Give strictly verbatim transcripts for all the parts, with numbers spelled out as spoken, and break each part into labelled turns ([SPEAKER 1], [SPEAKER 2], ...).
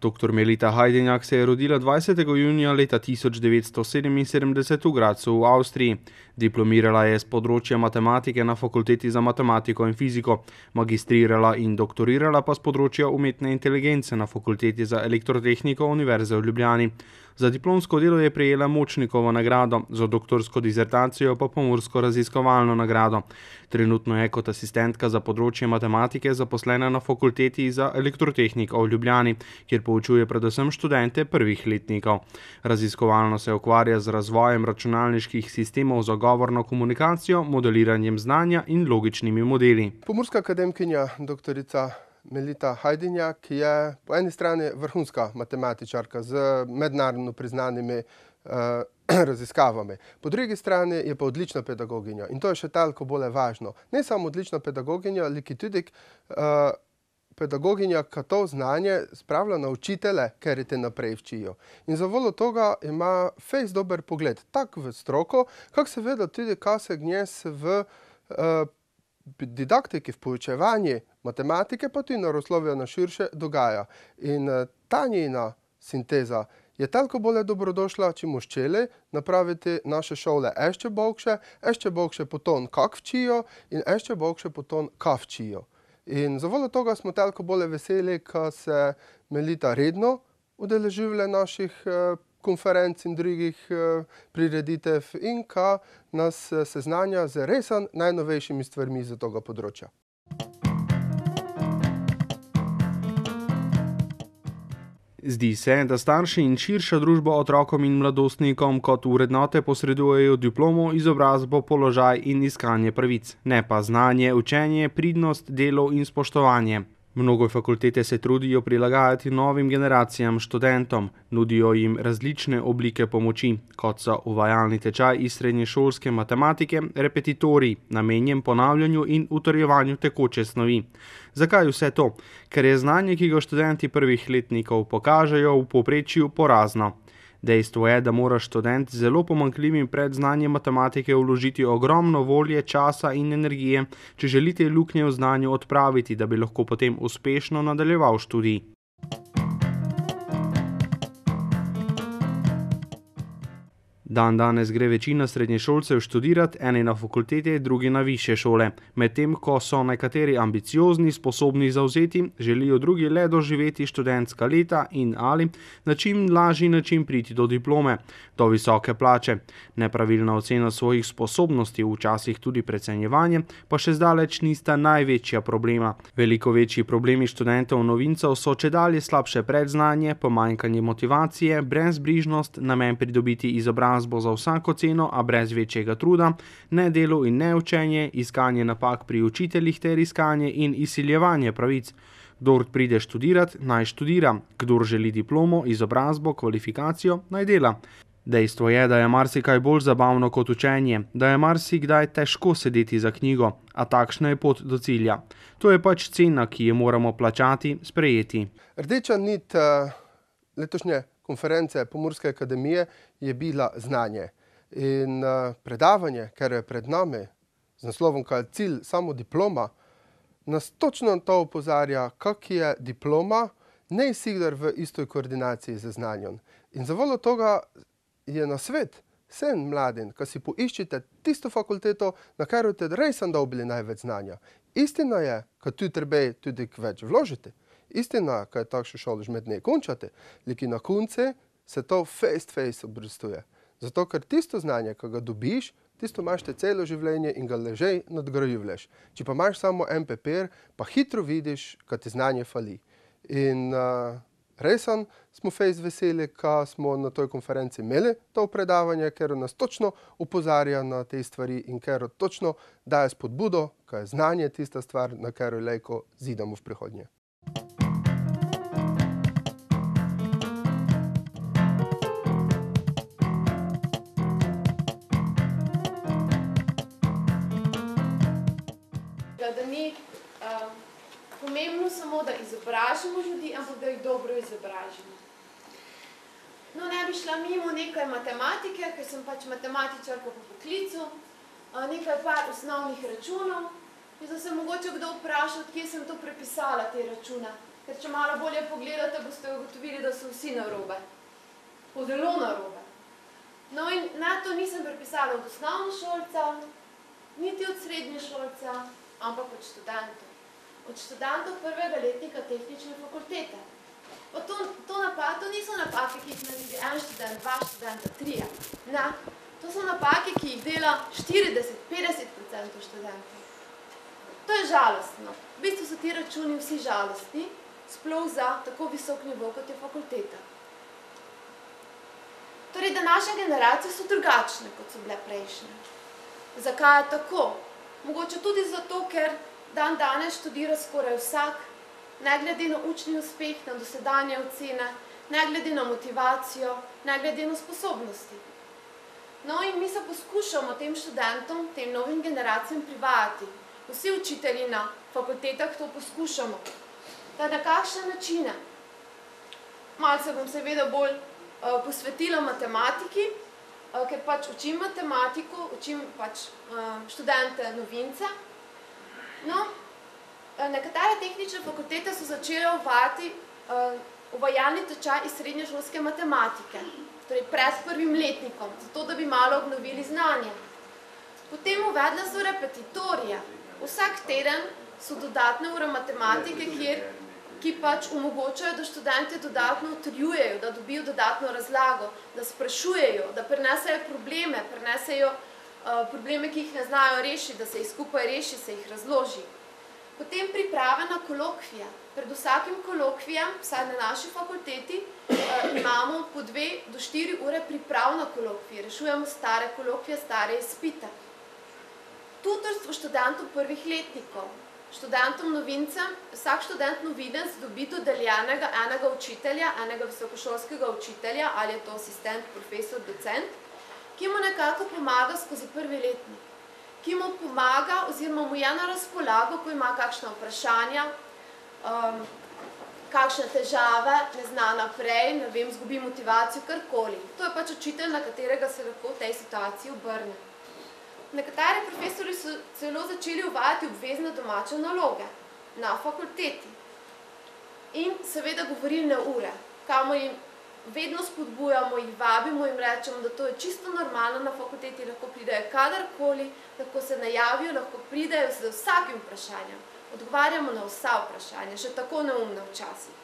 [SPEAKER 1] Doktor Melita Hajdinjak se je rodila dvajsetega junija leta tisoč devetsto sedeminsedemdeset v Gradcu v Avstriji. Diplomirala je s področja matematike na Fakulteti za matematiko in fiziko, magistrirala in doktorirala pa s področja umetne inteligence na Fakulteti za elektrotehniko Univerze v Ljubljani. Za diplomsko delo je prejela Močnikovo nagrado, za doktorsko disertacijo pa Pomursko raziskovalno nagrado. Trenutno je kot asistentka za področje matematike zaposlena na Fakulteti za elektrotehniko v Ljubljani, kjer poučuje predvsem študente prvih letnikov. Raziskovalno se ukvarja z razvojem računalniških sistemov za govorno komunikacijo, modeliranjem znanja in logičnimi modeli.
[SPEAKER 2] Pomurska akademkinja doktorica Melita Hajdinjak je po eni strani vrhunska matematičarka z mednarodno priznanimi uh, raziskavami. Po drugi strani je pa odlična pedagoginja in to je še toliko bolj važno. Ne samo odlična pedagoginja, ampak tudi uh, pedagoginja, ki to znanje spravlja na učitelje, ker te naprej včijo. In za voljo toga ima fejst dober pogled, tak v stroko, kak seveda tudi, kaj se gnjes v uh, didaktiki, v poučevanju matematike, pa tudi naravoslovja na širše dogaja. In uh, ta njena sinteza je toliko bolje dobrodošla, če mu ščeli napraviti naše šole ešte boljše, ešte boljše potom, kak včijo in ešte boljše potom, kak včijo. In za voljo toga smo toliko bolje veseli, ko se Melita redno udeležuje naših uh, konferenc in drugih uh, prireditev in ko nas uh, seznanja z res najnovejšimi stvarmi za toga področja.
[SPEAKER 1] Zdi se, da starši in širša družba otrokom in mladostnikom kot vrednote posredujejo diplomo, izobrazbo, položaj in iskanje pravic, ne pa znanje, učenje, pridnost, delo in spoštovanje. Mnogo fakultete se trudijo prilagajati novim generacijam študentom, nudijo jim različne oblike pomoči, kot so uvajalni tečaj iz srednješolske matematike, repetitorij, namenjen ponavljanju in utrjevanju tekoče snovi. Zakaj vse to? Ker je znanje, ki ga študenti prvih letnikov pokažejo, v povprečju porazno. Dejstvo je, da mora študent z zelo pomanjkljivim predznanjem matematike vložiti ogromno volje, časa in energije, če želite luknje v znanju odpraviti, da bi lahko potem uspešno nadaljeval študij. Dan danes gre večina srednješolcev študirat, eni na fakultete, drugi na višje šole. Medtem ko so nekateri ambiciozni, sposobni zavzeti, želijo drugi le doživeti študentska leta in ali na čim lažji način priti do diplome, do visoke plače. Nepravilna ocena svojih sposobnosti, včasih tudi precenjevanje, pa še zdaleč nista največja problema. Veliko večji problemi študentov novincev so čedalje slabše predznanje, pomanjkanje motivacije, brezbrižnost, namen pridobiti izobrazbo za vsako ceno, a brez večjega truda, ne delo in ne učenje, iskanje napak pri učiteljih ter iskanje in izsiljevanje pravic. Kdor pride študirat, naj študira, kdor želi diplomo, izobrazbo, kvalifikacijo, naj dela. Dejstvo je, da je marsikaj bolj zabavno kot učenje, da je marsikdaj težko sedeti za knjigo, a takšna je pot do cilja. To je pač cena, ki jo moramo plačati, sprejeti.
[SPEAKER 2] Rdeča nit uh, letošnje konference Pomurske akademije je bila znanje. In uh, predavanje, ker je pred nami, z naslovom, kaj je cilj samo diploma, nas točno to opozarja, kak je diploma, ne vsikdar v istoj koordinaciji z znanjem. In za voljo toga je na svet vsem mladim, ko si poiščite tisto fakulteto, na katero te res dobili največ znanja. Istina je, ko tu treba tudi več vložiti. Istina, ko je takšno šolo žmed ne končate, liki na konci se to face to face obrestuje. Zato, ker tisto znanje, ko ga dobiš, tisto imaš te celo življenje in ga ležej nadgrajuješ. Če pa imaš samo en papir, pa hitro vidiš, ko ti znanje fali. In uh, res smo fejst veseli, ko smo na toj konferenci imeli to predavanje, ker nas točno opozarja na te stvari in ker točno daje spodbudo, ko je znanje tista stvar, na katero lejko zidamo v prihodnje.
[SPEAKER 3] Da ni um, pomembno samo, da izobražimo ljudi, ampak da jih dobro izobražimo. No, ne bi šla mimo nekaj matematike, ker sem pač matematičarka po poklicu, nekaj par osnovnih računov in zdaj se mogoče kdo vpraša, kje sem to prepisala, te račune. Ker če malo bolje pogledate, boste ugotovili, da so vsi narobe. Po zelo narobe. No in na to nisem prepisala od osnovnošolca, niti od srednješolca, ampak od študentov. Od študentov prvega letnika tehnične fakultete. Pa to, to napake, to niso napake, ki jih naredi en študent, dva študenta, trije. Ne, to so napake, ki jih dela štirideset do petdeset procentov študentov. To je žalostno. V bistvu so ti računi vsi žalostni, sploh za tako visok nivo, kot je fakulteta. Torej, današnje generacije so drugačne, kot so bile prejšnje. Zakaj je tako? Mogoče tudi zato, ker dan danes študira skoraj vsak, ne glede na učni uspeh, na dosedanje ocene, ne glede na motivacijo, ne glede na sposobnosti. No in mi se poskušamo tem študentom, tem novim generacijam privajati. Vsi učitelji na fakultetah to poskušamo. Da na kakšne načine? Malce bom seveda bolj uh, posvetila matematiki, uh, ker pač učim matematiko, učim pač uh, študente novince. No, uh, nekatere tehnične fakultete so začele uvajati uh, uvajalni tečaj iz srednješolske matematike, torej pred prvim letnikom, zato da bi malo obnovili znanje. Potem uvedle so repetitorije. Vsak teden so dodatne ure matematike, kjer, ki pač omogočajo, da študenti dodatno utrjujejo, da dobijo dodatno razlago, da sprašujejo, da prenesejo probleme, prenesejo uh, probleme, ki jih ne znajo rešiti, da se jih skupaj reši, se jih razloži. Potem priprave na kolokvije. Pred vsakim kolokvijem, vsaj na naši fakulteti, uh, imamo po dve do štiri ure priprav na kolokvije. Rešujemo stare kolokvije, stare izpite. Tutorstvo študentov prvih letnikov. Študentom novincem, vsak študent novinec dobi dodeljenega enega učitelja, enega visokošolskega učitelja, ali je to asistent, profesor, docent, ki mu nekako pomaga skozi prvi letnik. Ki mu pomaga oziroma mu je na razpolago, ko ima kakšna vprašanja, um, kakšne težave, ne zna naprej, ne vem, zgubi motivacijo, karkoli. To je pač učitelj, na katerega se lahko v tej situaciji obrne. Nekateri profesori so celo začeli uvajati obvezne domače naloge na fakulteti in seveda govorilne ure, kamor jim vedno spodbujamo, jih vabimo, jim rečemo, da to je čisto normalno na fakulteti, lahko pridejo kadarkoli, lahko se najavijo, lahko pridejo z vsakim vprašanjem. Odgovarjamo na vsa vprašanja, še tako neumne včasih.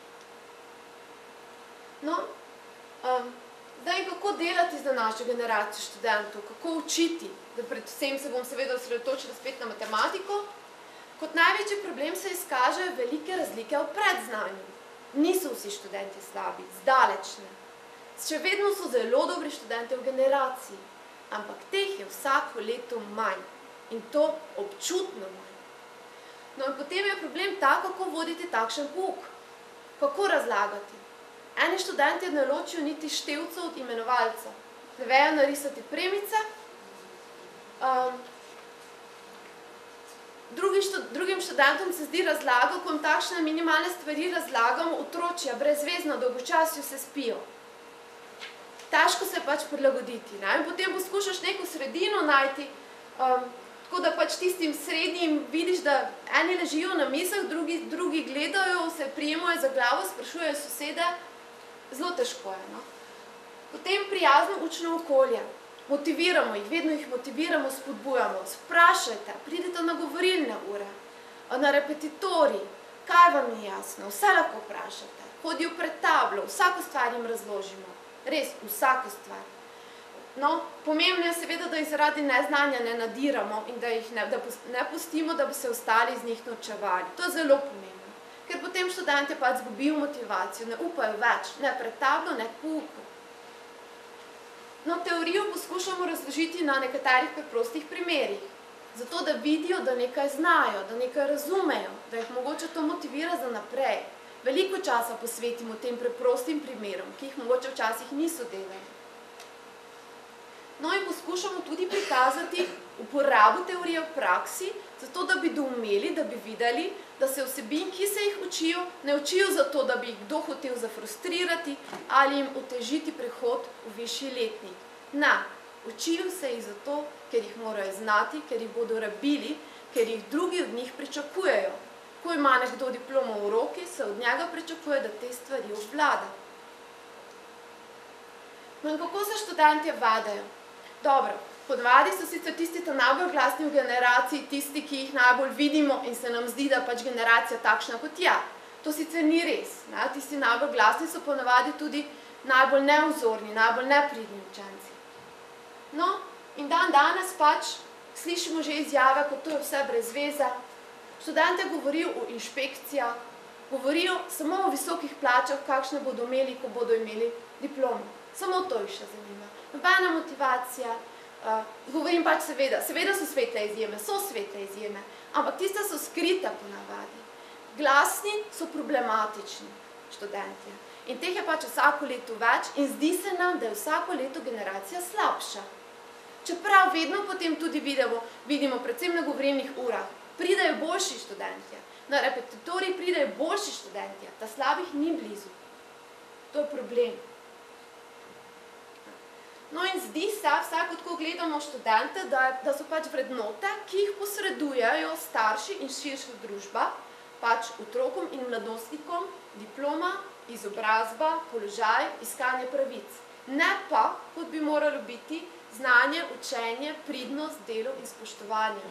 [SPEAKER 3] No, um, zdaj, kako delati za našo generacijo študentov, kako učiti, da predvsem se bom seveda osredotočila spet na matematiko. Kot največji problem se izkažejo velike razlike v predznanju. Niso vsi študenti slabi, zdaleč ne. Še vedno so zelo dobri študenti v generaciji, ampak teh je vsako leto manj in to občutno manj. No in potem je problem ta, kako voditi takšen pouk, kako razlagati. Eni študenti ne ločijo niti števcev od imenovalcev, ne vejo narisati premice. Um, drugi štud, drugim študentom se zdi razlago, ko jim takšne minimalne stvari razlagamo, otročja, brezvezno, dolgočasju se spijo. Težko se pač prilagoditi, ne? In potem poskušaš neko sredino najti, um, tako da pač tistim srednjim vidiš, da eni ležijo na misah, drugi, drugi gledajo, se prijemajo za glavo, sprašujejo sosede. Zelo težko je, no? Potem prijazno učno okolje. Motiviramo jih, vedno jih motiviramo, spodbujamo. Sprašajte, pridite na govorilne ure, na repetitorij, kaj vam je jasno, vse lahko vprašate. Hodijo pred tablo, vsako stvar jim razložimo. Res, vsako stvar. No, pomembno je seveda, da jih zaradi neznanja ne nadiramo in da jih ne, da ne pustimo, da bi se ostali iz njih norčevali. To je zelo pomembno. Ker potem študenti pač zgubijo motivacijo, ne upajo več, ne pred tablo, ne k pouku. No, teorijo poskušamo razložiti na nekaterih preprostih primerih, zato da vidijo, da nekaj znajo, da nekaj razumejo, da jih mogoče to motivira za naprej. Veliko časa posvetimo tem preprostim primerom, ki jih mogoče včasih niso delali. No in poskušamo tudi prikazati uporabo teorije v praksi, zato da bi doumeli, da bi videli, da se vsebin, ki se jih učijo, ne učijo zato, da bi jih kdo hotel zafrustrirati ali jim otežiti prehod v višji letnik. Ne, učijo se jih zato, ker jih morajo znati, ker jih bodo rabili, ker jih drugi od njih pričakujejo. ko ima nekdo diplomo v roki, se od njega pričakuje, da te stvari obvlada. No in kako se študentje vadajo? Dobro, ponavadi so sicer tisti ta najbolj glasni v generaciji, tisti, ki jih najbolj vidimo in se nam zdi, da pač generacija takšna kot ja. To sicer ni res. Ne? Tisti najbolj glasni so ponavadi tudi najbolj nevzorni, najbolj nepridni učenci. No, in dan danes pač slišimo že izjave, kot to je vse brez veze. Študente govorijo o inšpekcijah, govorijo samo o visokih plačah, kakšne bodo imeli, ko bodo imeli diplomo. Samo to jih še zanima. Nobena motivacija, uh, govorim pač seveda, seveda so svetle izjeme, so svetle izjeme, ampak tiste so skrite ponavadi. Glasni so problematični študentje. In teh je pač vsako leto več in zdi se nam, da je vsako leto generacija slabša. Čeprav vedno potem tudi vidimo, vidimo predvsem na govorilnih urah, pridejo boljši študentje, na repetitorij pridejo boljši študentje, ta slabih ni blizu. To je problem. No in zdi se, vsako tako gledamo študente, da, da so pač vrednote, ki jih posredujejo starši in širša družba, pač otrokom in mladostnikom, diploma, izobrazba, položaj, iskanje pravic. Ne pa, kot bi moralo biti, znanje, učenje, pridnost, delo in spoštovanje.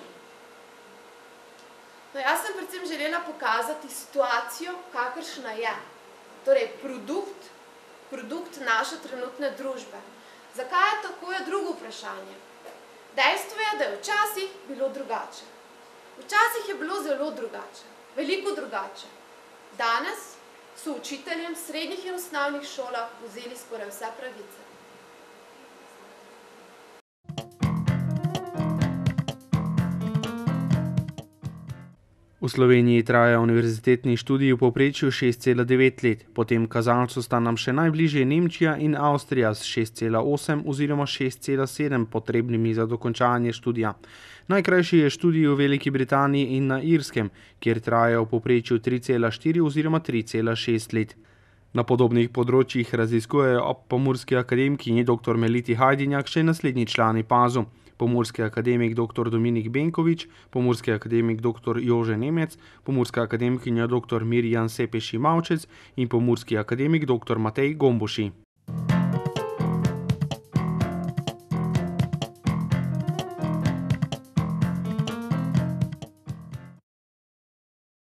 [SPEAKER 3] No, jaz sem predvsem želela pokazati situacijo, kakršna je. Torej, produkt, produkt naše trenutne družbe. Zakaj je tako, je drugo vprašanje. Dejstvo je, da je včasih bilo drugače. Včasih je bilo zelo drugače, veliko drugače. Danes so učiteljem v srednjih in osnovnih šolah vzeli skoraj vse pravice.
[SPEAKER 1] V Sloveniji traja univerzitetni študij v povprečju šest cela devet let, po tem kazalcu sta nam še najbližje Nemčija in Avstrija s šest cela osem oziroma šest cela sedem potrebnimi za dokončanje študija. Najkrajši je študij v Veliki Britaniji in na Irskem, kjer traja v povprečju tri cela štiri oziroma tri cela šest let. Na podobnih področjih raziskujejo ob pomurski akademkinji dr. Meliti Hajdinjak še naslednji člani pazu. Pomurski akademik dr. Dominik Benkovič, pomurski akademik dr. Jože Nemec, pomurska akademkinja dr. Mirjam Sepeši Mavčec in pomurski akademik dr. Matej Gomboši.